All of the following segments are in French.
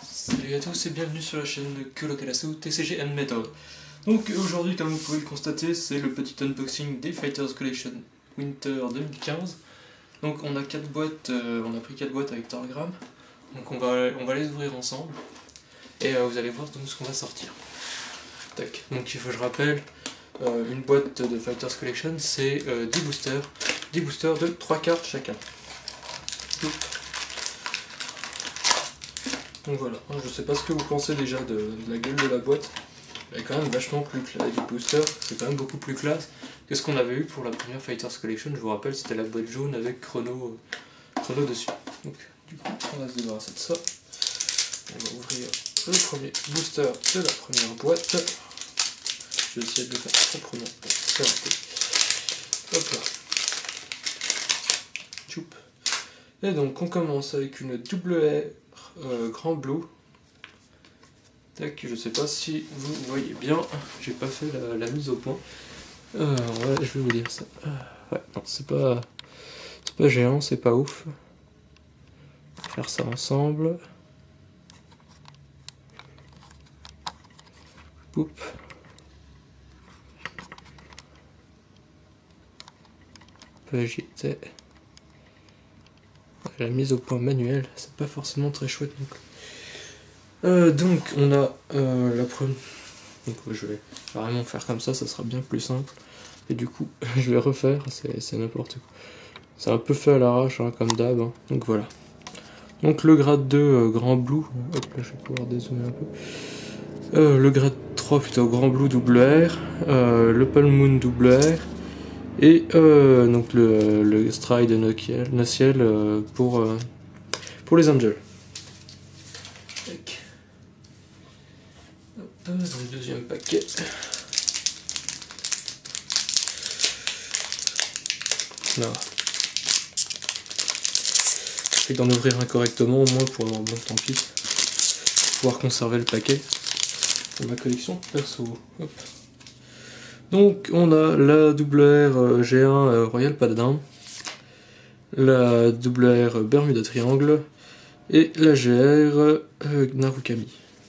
Salut à tous et bienvenue sur la chaîne de Kulokalasu TCG and Method. Donc aujourd'hui, comme vous pouvez le constater, c'est le petit unboxing des Fighters Collection Winter 2015. Donc on a 4 boîtes, on a pris 4 boîtes avec Torgram. Donc on va les ouvrir ensemble et vous allez voir donc ce qu'on va sortir. Tac. Donc il faut que je rappelle, une boîte de Fighters Collection c'est 10 boosters de 3 cartes chacun. Donc voilà, je sais pas ce que vous pensez déjà de la gueule de la boîte. Elle est quand même vachement plus classe. Du booster, c'est quand même beaucoup plus classe que ce qu'on avait eu pour la première Fighters Collection. Je vous rappelle, c'était la boîte jaune avec chrono dessus. Donc du coup, on va se débarrasser de ça. On va ouvrir le premier booster de la première boîte. Je vais essayer de le faire proprement. C'est raté. Hop là. Tchoup. Et donc on commence avec une double R Grand Blue. Tac, je sais pas si vous voyez bien, j'ai pas fait la mise au point. Ouais, je vais vous dire ça. Ouais, non, c'est pas géant, c'est pas ouf. On va faire ça ensemble. Oup. J'y étais. La mise au point manuelle, c'est pas forcément très chouette non plus. Donc on a la première. Donc je vais vraiment faire comme ça sera bien plus simple. Et du coup, je vais refaire, c'est n'importe quoi. C'est un peu fait à l'arrache, hein, comme d'hab. Hein. Donc voilà. Donc le grade 2 Grand Blue, hop là je vais pouvoir dézoomer un peu. Le grade 3 plutôt Grand Blue double R, le Palm Moon double R, et donc le Stride Nociel pour les Angels. Hop, dans le deuxième paquet. Là. J'essaie d'en ouvrir un correctement au moins pour avoir bon tant pis. Pouvoir conserver le paquet pour ma collection perso. Hop. Donc on a la double R G1 Royal Paladin, la double R Bermuda Triangle et la GR Narukami.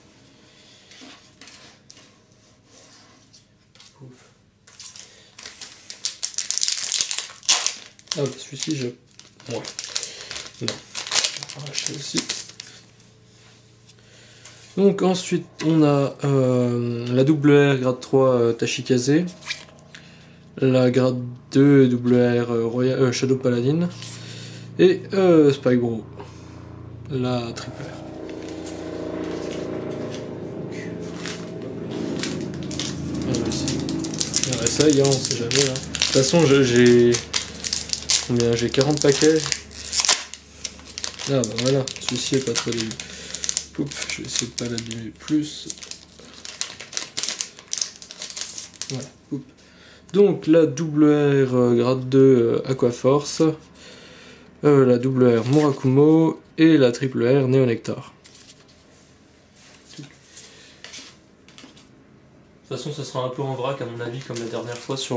Ah bah celui-ci je... Ouais. Non. On va arracher aussi. Donc ensuite on a la double R grade 3 Tachikaze, la grade 2 double R Shadow Paladin et Spike Bro, la triple R. On essaye, hein, on sait jamais. Hein. De toute façon j'ai 40 paquets. Ah bah voilà, celui-ci est pas trop dégueu. Ouf, je vais essayer de pas l'abîmer plus. Voilà, oup. Donc la double R grade 2 Aquaforce, la double R Murakumo et la triple R Néonectar. De toute façon, ça sera un peu en vrac à mon avis, comme la dernière fois sur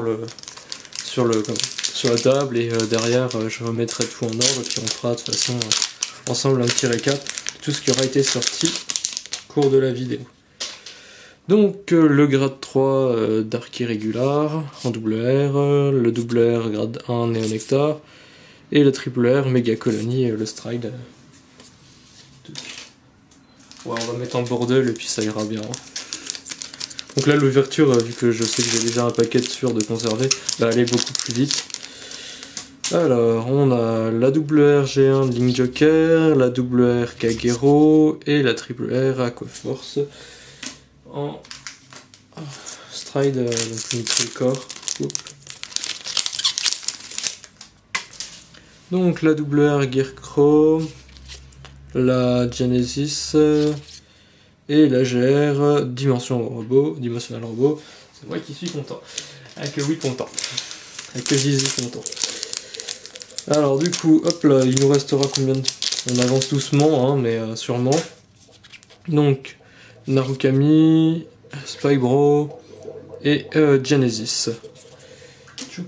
la table, et derrière je remettrai tout en ordre et puis on fera de toute façon ensemble un petit récap de tout ce qui aura été sorti au cours de la vidéo. Donc le grade 3 Dark Irregular en double R, le double R grade 1 Néonectar et le triple R Mega Colony le Stride. Ouais, on va mettre en bordel et puis ça ira bien. Donc là l'ouverture, vu que je sais que j'ai déjà un paquet de sûr de conserver, va aller beaucoup plus vite. Alors on a la double R G1 Link Joker, la double R Kagero et la triple R Aquaforce en Stride, donc Neutral Core. Donc la double R Gearcrow, la Genesis et la GR Dimensional Robot. C'est moi qui suis content. Avec oui content. Avec Zizi content. Alors du coup, hop là, il nous restera combien de... On avance doucement, hein, mais sûrement. Donc, Narukami, Spike Bro et Genesis. Tchouk.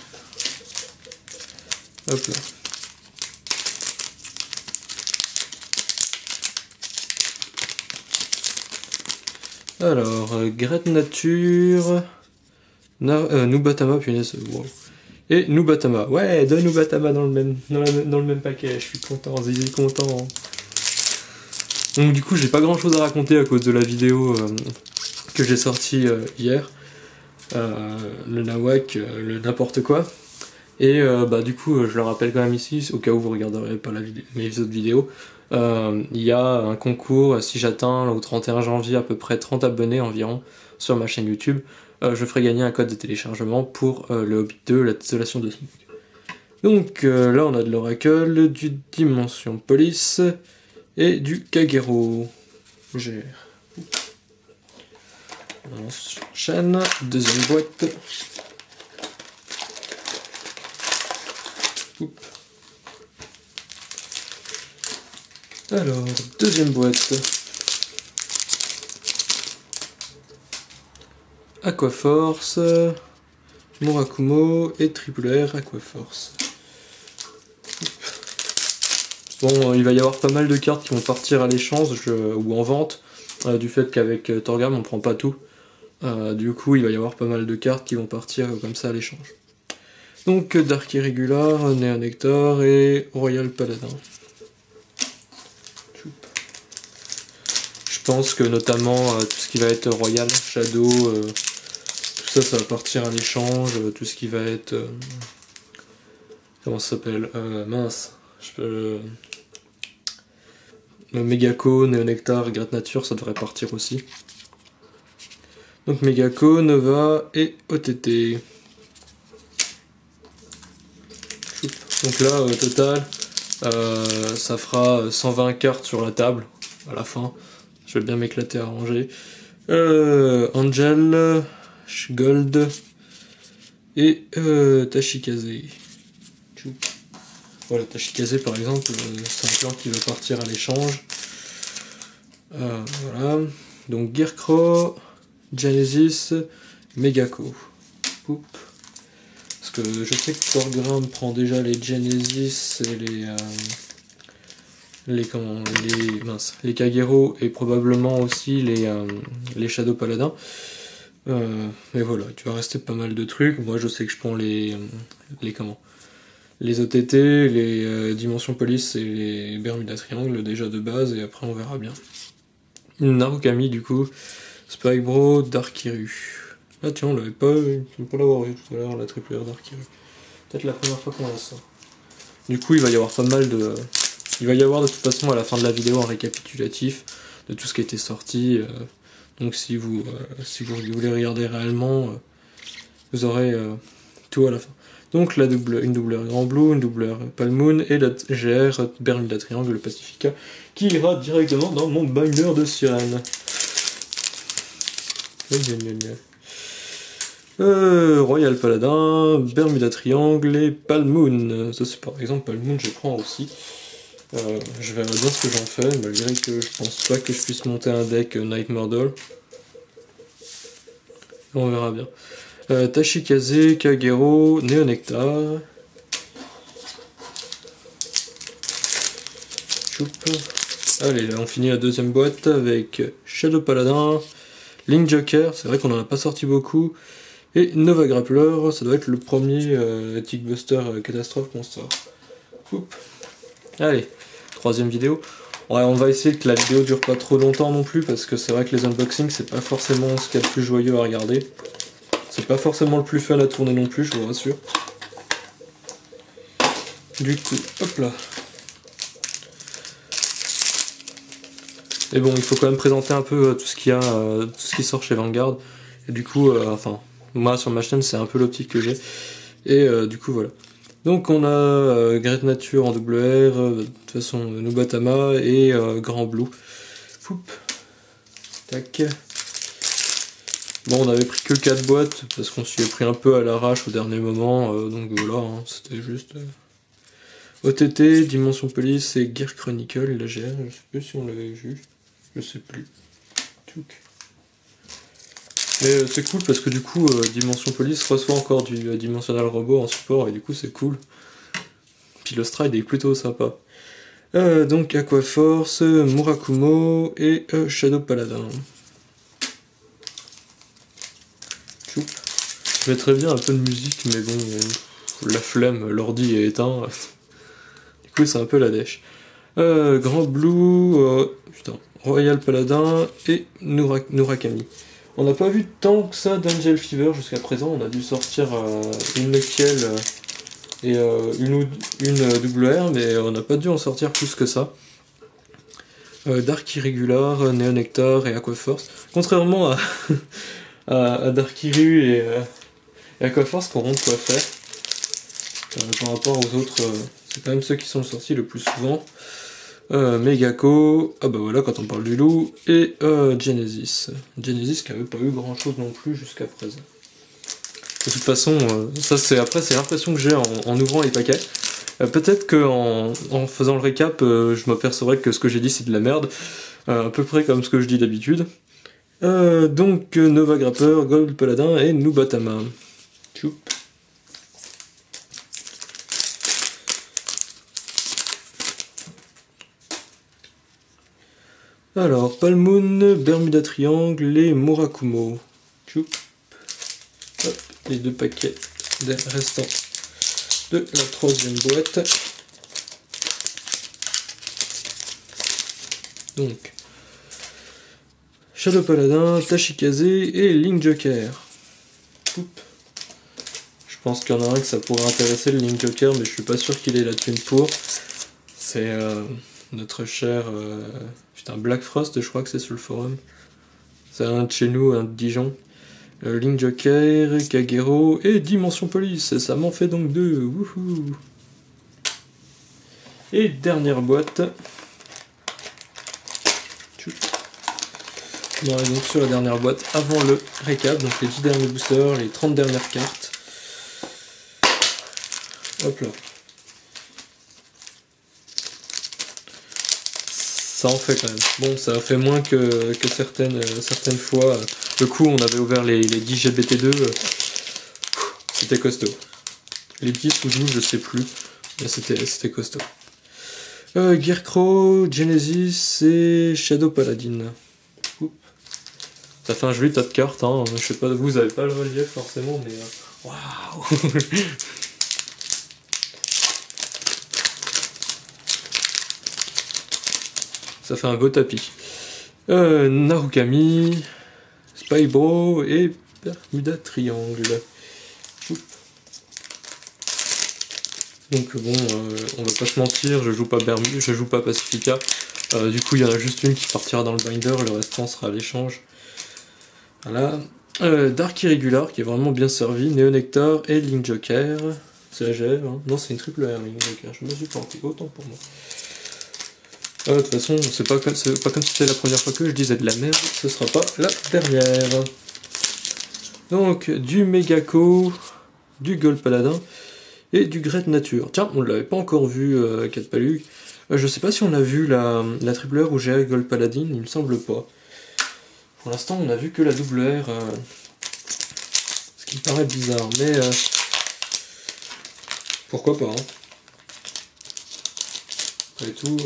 Hop là. Alors, Great Nature, Nubatama, punaise, wow. Et Nubatama, ouais, deux Nubatama dans le même paquet, je suis content, Zizi content. Donc du coup, j'ai pas grand chose à raconter à cause de la vidéo que j'ai sortie hier. Le nawak, le n'importe quoi. Et bah du coup, je le rappelle quand même ici, au cas où vous regarderez pas mes autres vidéos. Il y a un concours, si j'atteins au 31 janvier à peu près 30 abonnés environ sur ma chaîne YouTube, je ferai gagner un code de téléchargement pour le Hobbit 2, la désolation de Smaug. Donc là on a de l'Oracle, du Dimension Police et du Kagero. GR. On enchaîne, deuxième boîte. Oups. Alors, deuxième boîte. Aquaforce, Murakumo et Triple R Aquaforce. Bon, il va y avoir pas mal de cartes qui vont partir à l'échange ou en vente, du fait qu'avec Torgham on prend pas tout. Du coup, il va y avoir pas mal de cartes qui vont partir comme ça à l'échange. Donc, Dark Irregular, Néonectar et Royal Paladin. Je pense que notamment tout ce qui va être Royal, Shadow, tout ça, ça va partir à l'échange. Tout ce qui va être... comment ça s'appelle mince. Le Megako, Néonectar, Great Nature, ça devrait partir aussi. Donc Megako, Nova et OTT. Donc là, au total, ça fera 120 cartes sur la table à la fin. Je vais bien m'éclater à ranger. Angel, Gold et Tachikaze. Voilà, Tachikaze par exemple, c'est un plan qui va partir à l'échange. Voilà. Donc Gearcrow, Genesis, Megako. Oup. Parce que je sais que Torgham prend déjà les Genesis et les Kagero et probablement aussi les Shadow Paladin. Et voilà, tu vas rester pas mal de trucs. Moi je sais que je prends les OTT, les Dimension Police et les Bermuda Triangle déjà de base, et après on verra bien. Narukami du coup, Spike Bro, Dark Iru. Ah tiens, on l'avait pas, on peut l'avoir eu tout à l'heure, la triple R Dark Iru. Peut-être la première fois qu'on a ça. Du coup il va y avoir pas mal de... Il va y avoir de toute façon à la fin de la vidéo un récapitulatif de tout ce qui a été sorti. Donc si vous voulez regarder réellement, vous aurez tout à la fin. Donc une double R Grand Blue, une double R Palmoon et la GR Bermuda Triangle Pacifica qui ira directement dans mon binder de sirène. Royal Paladin, Bermuda Triangle et Palmoon. Ça c'est par exemple Palmoon, je prends aussi. Je verrai bien ce que j'en fais, malgré que je pense pas que je puisse monter un deck Night Murder. On verra bien. Tachikaze, Kagero, Néonectar. Choup. Allez, là on finit la deuxième boîte avec Shadow Paladin, Link Joker, c'est vrai qu'on en a pas sorti beaucoup, et Nova Grappler, ça doit être le premier Tickbuster Catastrophe qu'on sort. Oup. Allez, troisième vidéo. Ouais, on va essayer que la vidéo dure pas trop longtemps non plus, parce que c'est vrai que les unboxings c'est pas forcément ce qu'il y a de plus joyeux à regarder. C'est pas forcément le plus fun à tourner non plus, je vous rassure. Du coup, hop là. Et bon, il faut quand même présenter un peu tout ce qu'il y a, tout ce qui sort chez Vanguard. Et du coup, enfin, moi sur ma chaîne c'est un peu l'optique que j'ai. Et du coup voilà. Donc on a Great Nature en double R, de toute façon Nubatama et Grand Blue. Foup. Tac. Bon, on avait pris que 4 boîtes parce qu'on s'y est pris un peu à l'arrache au dernier moment, donc voilà, hein, c'était juste OTT, Dimension Police et Gear Chronicle, la GR, je sais plus si on l'avait vu, je sais plus. Mais c'est cool parce que du coup, Dimension Police reçoit encore du Dimensional Robot en support et du coup c'est cool. Puis le stride est plutôt sympa. Donc Aquaforce, Murakumo et Shadow Paladin. Je mettrais bien un peu de musique, mais bon, la flemme, l'ordi est éteint. Du coup, c'est un peu la dèche. Grand Blue, putain, Royal Paladin et Murakami. On n'a pas vu tant que ça d'Angel Fever jusqu'à présent. On a dû sortir une Knuckle et une double R, mais on n'a pas dû en sortir plus que ça. Dark Irregular, Neon Nectar et Aquaforce. Contrairement à, à Dark Irru et Aquaforce, qui auront de quoi faire. Par rapport aux autres, c'est quand même ceux qui sont sortis le plus souvent. Megako, ah bah voilà quand on parle du loup, et Genesis. Genesis qui avait pas eu grand chose non plus jusqu'à présent. De toute façon, ça c'est l'impression que j'ai en ouvrant les paquets. Peut-être qu'en faisant le récap, je m'apercevrai que ce que j'ai dit c'est de la merde, à peu près comme ce que je dis d'habitude. Donc Nova Grapper, Gold Paladin et Nubatama. Tchoup. Alors, Palmoon, Bermuda Triangle et Murakumo. Tchoup. Hop, les deux paquets des restants de la troisième boîte. Donc, Shadow Paladin, Tachikaze et Link Joker. Oup. Je pense qu'il y en a un que ça pourrait intéresser, le Link Joker, mais je suis pas sûr qu'il ait la thune pour. C'est notre cher putain, Black Frost, je crois que c'est sur le forum. C'est un de chez nous, un de Dijon. Link Joker, Kagero et Dimension Police. Ça m'en fait donc deux. Wouhou. Et dernière boîte. On arrive donc sur la dernière boîte avant le récap. Donc les 10 derniers boosters, les 30 dernières cartes. Hop là. Ça en fait quand même. Bon, ça a fait moins que certaines fois. Le coup, on avait ouvert les 10 GBT2. C'était costaud. Les 10 ou 12, je sais plus. Mais c'était costaud. Gearcrow, Genesis et Shadow Paladin. Oups. Ça fait un joli tas de cartes. Hein. Je sais pas, vous avez pas le relief forcément, mais waouh. Ça fait un beau tapis. Narukami, Spybro et Bermuda Triangle. Oups. Donc bon, on va pas se mentir, je joue pas Pacifica. Du coup, il y en a juste une qui partira dans le binder, le restant sera à l'échange. Voilà. Dark Irregular qui est vraiment bien servi, Neon Nectar et Link Joker. C'est la GF, hein. Non, c'est une triple R, Link Joker. Je me suis planté, autant pour moi. De toute façon, c'est pas comme si c'était la première fois que je disais de la merde, ce sera pas la dernière. Donc, du Megako, du Gold Paladin et du Great Nature. Tiens, on l'avait pas encore vu, Catpaluc. Je sais pas si on a vu la triple R ou GR Gold Paladin, il me semble pas. Pour l'instant, on a vu que la double R, ce qui me paraît bizarre, mais pourquoi pas, hein. Après tout...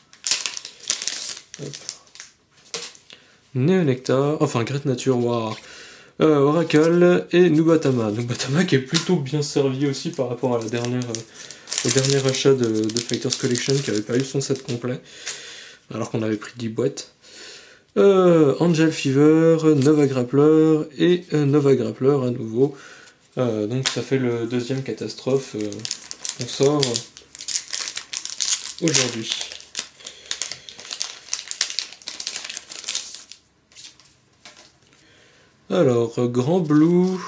Hop. Neon Nectar, enfin Great Nature, waouh. Oracle et Nubatama. Nubatama qui est plutôt bien servi aussi par rapport à au dernier achat de Fighters Collection qui avait pas eu son set complet, alors qu'on avait pris 10 boîtes. Angel Fever, Nova Grappler et Nova Grappler à nouveau. Donc ça fait le deuxième catastrophe qu'on sort aujourd'hui. Alors, Grand Blue,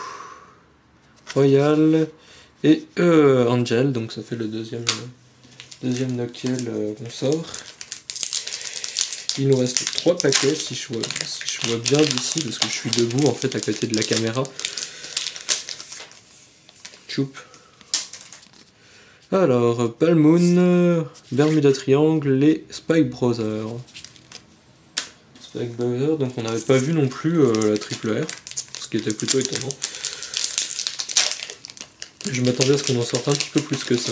Royal et Angel, donc ça fait le deuxième Knuckle qu'on sort. Il nous reste 3 paquets si je vois bien d'ici, parce que je suis debout en fait à côté de la caméra. Choup. Alors, Palmoon, Bermuda Triangle et Spike Brother. Donc on n'avait pas vu non plus la triple R, ce qui était plutôt étonnant. Je m'attendais à ce qu'on en sorte un petit peu plus que ça.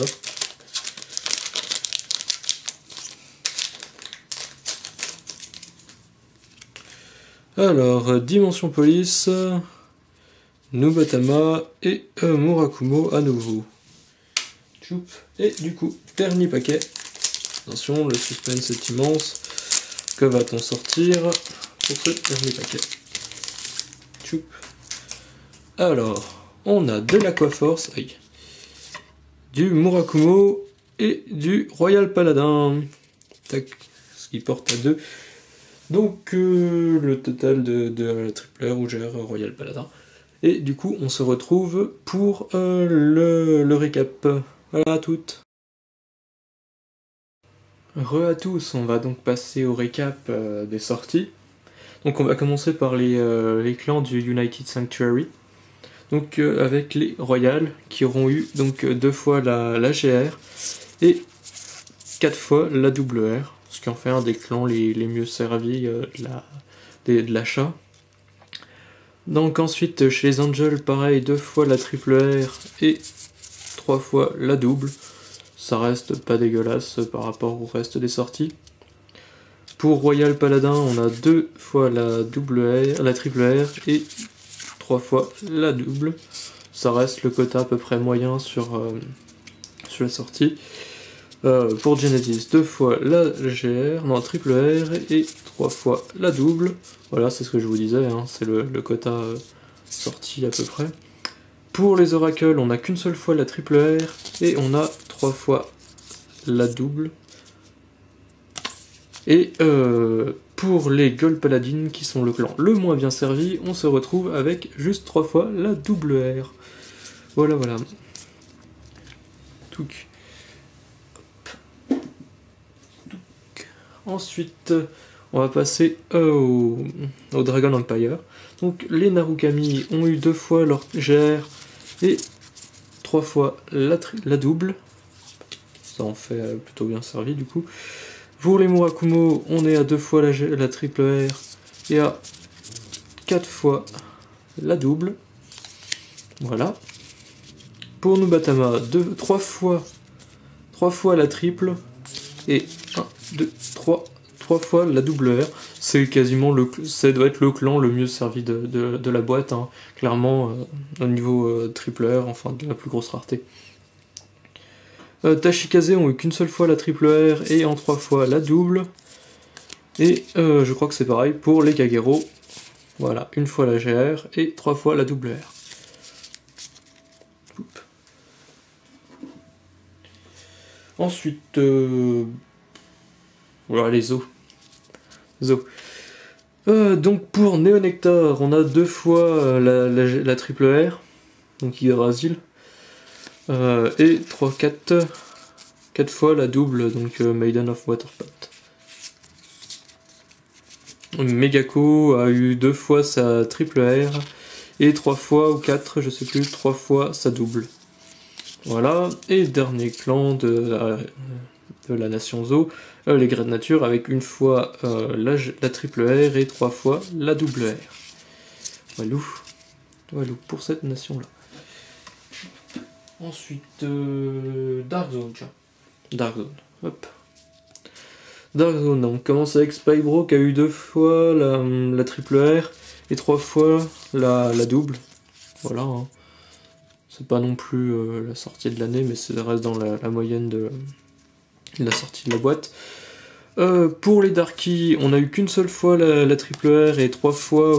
Alors, Dimension Police, Nubatama et Murakumo à nouveau. Tchoup. Et du coup, dernier paquet. Attention, le suspense est immense. Que va-t-on sortir pour ce dernier paquet? Tchoup. Alors, on a de l'Aquaforce, du Murakumo et du Royal Paladin. Tac, ce qui porte à 2. Donc le total de la triple R Rougère Royal Paladin. Et du coup, on se retrouve pour le récap. Voilà à toutes. Re à tous, on va donc passer au récap des sorties. Donc on va commencer par les clans du United Sanctuary. Donc avec les Royals qui auront eu donc 2 fois la GR et 4 fois la WR, ce qui en fait un des clans les mieux servis de l'achat. Donc ensuite chez les Angels, pareil, 2 fois la triple R et 3 fois la double. Ça reste pas dégueulasse par rapport au reste des sorties. Pour Royal Paladin, on a 2 fois la triple R et 3 fois la double. Ça reste le quota à peu près moyen sur la sortie. Pour Genesis, 2 fois la triple R et 3 fois la double. Voilà, c'est ce que je vous disais, hein, c'est le quota sorti à peu près. Pour les oracles, on n'a qu'une seule fois la triple R et on a 3 fois la double. Et pour les Gold Paladins, qui sont le clan le moins bien servi, on se retrouve avec juste 3 fois la double R. Voilà, voilà. Touc. Ensuite, on va passer au Dragon Empire. Donc les Narukami ont eu 2 fois leur GR et 3 fois la double. Ça en fait plutôt bien servi du coup. Pour les Murakumo, on est à 2 fois la triple R et à 4 fois la double. Voilà. Pour Nubatama, 3 fois la triple et 1, 2, 3 fois la double R. C'est quasiment ça doit être le clan le mieux servi de la boîte, hein. Clairement au niveau triple R, enfin de la plus grosse rareté. Tashikaze ont eu qu'une seule fois la triple R et en 3 fois la double. Et je crois que c'est pareil pour les Kagero. Voilà, 1 fois la GR et 3 fois la double R. Oups. Ensuite, voilà les os. Donc pour Néonectar, on a 2 fois la triple R, donc Yggdrasil. Et 4 fois la double, donc Maiden of Waterpot. Megako a eu 2 fois sa triple R et 3 fois ou 4, je sais plus, 3 fois sa double. Voilà, et dernier clan de la nation Zo, les Grades Nature, avec 1 fois la triple R et 3 fois la double R. Walou pour cette nation-là. Ensuite, Dark Zone, tiens. Dark Zone, hop. Dark Zone, on commence avec Spybro qui a eu 2 fois la triple R et 3 fois la double. Voilà, hein. C'est pas non plus la sortie de l'année, mais ça reste dans la moyenne de la sortie de la boîte. Pour les Darky, on a eu qu'une seule fois la triple R et 4 fois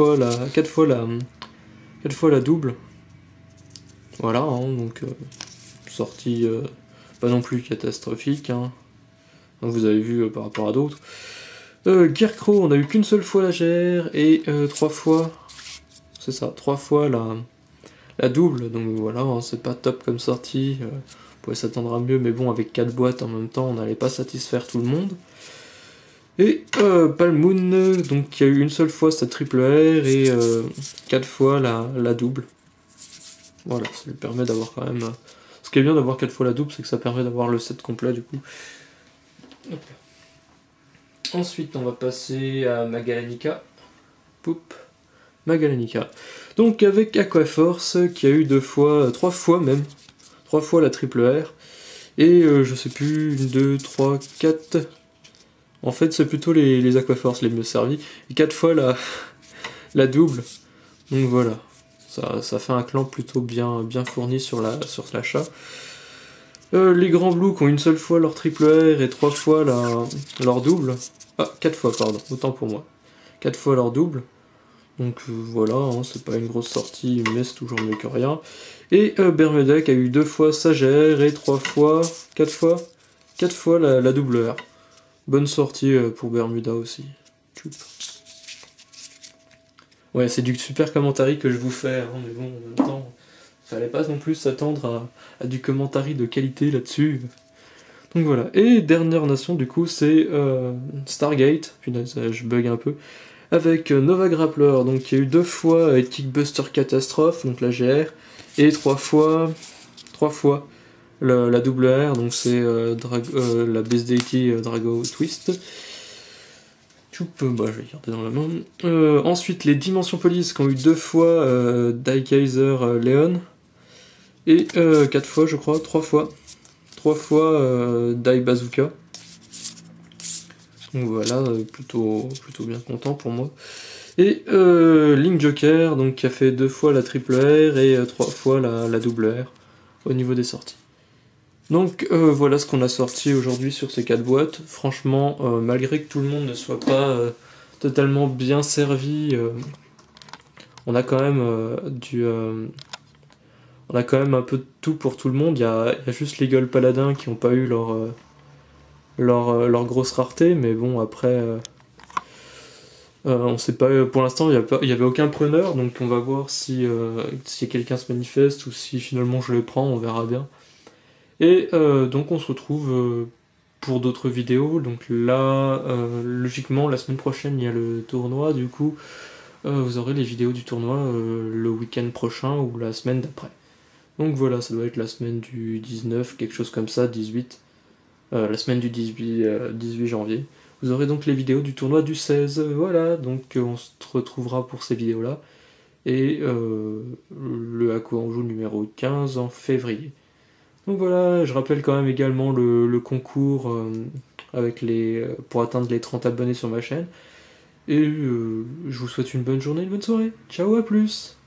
la double. Voilà, hein, donc sortie pas non plus catastrophique, hein. Donc vous avez vu par rapport à d'autres. Gearcrow, on a eu qu'une seule fois la GR et 3 fois, c'est ça, 3 fois la double. Donc voilà, hein, c'est pas top comme sortie. On pouvait s'attendre à mieux, mais bon, avec 4 boîtes en même temps, on n'allait pas satisfaire tout le monde. Et Palmoon, donc qui a eu une seule fois sa triple R et 4 fois la double. Voilà, ça lui permet d'avoir quand même... Ce qui est bien d'avoir 4 fois la double, c'est que ça permet d'avoir le set complet du coup. Hop. Ensuite, on va passer à Magalanika. Poup. Magalanika. Donc avec Aquaforce, qui a eu 3 fois même. 3 fois la triple R. Et je sais plus, 1, 2, 3, 4... En fait, c'est plutôt les Aquaforce les mieux servis. Et 4 fois la double. Donc voilà. ça fait un clan plutôt bien fourni sur l'achat. Les grands blues qui ont une seule fois leur triple R et 3 fois leur double. Ah, 4 fois, pardon, autant pour moi. 4 fois leur double. Donc voilà, hein, c'est pas une grosse sortie, mais c'est toujours mieux que rien. Et Bermuda qui a eu 2 fois sa GR et 4 fois la double R. Bonne sortie pour Bermuda aussi. Tchoup. Ouais, c'est du super commentary que je vous fais, hein, mais bon, en même temps, fallait pas non plus s'attendre à du commentary de qualité là-dessus. Donc voilà. Et dernière nation, du coup, c'est Stargate. Punaise, je bug un peu. Avec Nova Grappler, donc qui a eu 2 fois Kickbuster Catastrophe, donc la GR, et 3 fois la double R, donc c'est la Base Deity Drago Twist. Bah, je vais garder dans la main. Ensuite, les Dimensions Police qui ont eu 2 fois Die Kaiser Leon, et 4 fois, je crois, 3 fois. 3 fois Die Bazooka. Donc voilà, plutôt bien content pour moi. Et Link Joker, donc qui a fait 2 fois la triple R et 3 fois la double R au niveau des sorties. Donc voilà ce qu'on a sorti aujourd'hui sur ces 4 boîtes. Franchement, malgré que tout le monde ne soit pas totalement bien servi, on a quand même on a quand même un peu de tout pour tout le monde. Il y a juste les Gueules Paladins qui n'ont pas eu leur grosse rareté, mais bon après on sait pas, pour l'instant il y avait aucun preneur, donc on va voir si quelqu'un se manifeste ou si finalement je les prends, on verra bien. Et donc on se retrouve pour d'autres vidéos. Donc là, logiquement, la semaine prochaine, il y a le tournoi. Du coup, vous aurez les vidéos du tournoi le week-end prochain ou la semaine d'après. Donc voilà, ça doit être la semaine du 19, quelque chose comme ça, 18. La semaine du 18 janvier. Vous aurez donc les vidéos du tournoi du 16. Voilà, donc on se retrouvera pour ces vidéos-là. Et le Ako Anjou numéro 15 en février. Donc voilà, je rappelle quand même également le concours pour atteindre les 30 abonnés sur ma chaîne. Et je vous souhaite une bonne journée, une bonne soirée. Ciao, à plus!